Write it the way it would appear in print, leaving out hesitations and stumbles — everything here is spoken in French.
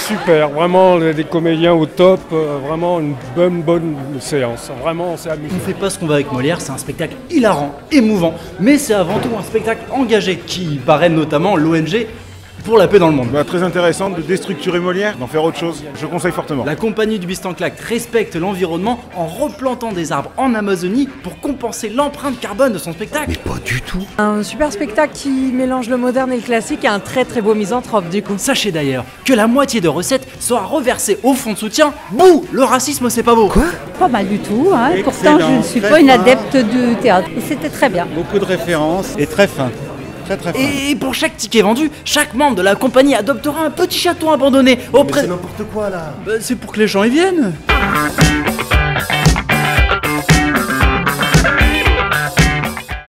super, vraiment des comédiens au top, vraiment une bonne séance. Vraiment, on s'est amusé. On ne fait pas ce qu'on va avec Molière, c'est un spectacle hilarant, émouvant, mais c'est avant tout un spectacle engagé qui parraine notamment l'ONG pour la paix dans le monde. Très intéressant de déstructurer Molière, d'en faire autre chose, je conseille fortement. La compagnie du Bistanclac respecte l'environnement en replantant des arbres en Amazonie pour compenser l'empreinte carbone de son spectacle. Mais pas du tout. Un super spectacle qui mélange le moderne et le classique et un très beau misanthrope du coup. Sachez d'ailleurs que la moitié de recettes sera reversée au fonds de soutien. Bouh, le racisme c'est pas beau. Quoi? Pas mal du tout, hein. Pourtant je ne suis pas une adepte du théâtre. Et c'était très bien. Beaucoup de références et très fin. Très fin. Et pour chaque ticket vendu, chaque membre de la compagnie adoptera un petit chaton abandonné auprès... Mais c'est n'importe quoi là. C'est pour que les gens y viennent.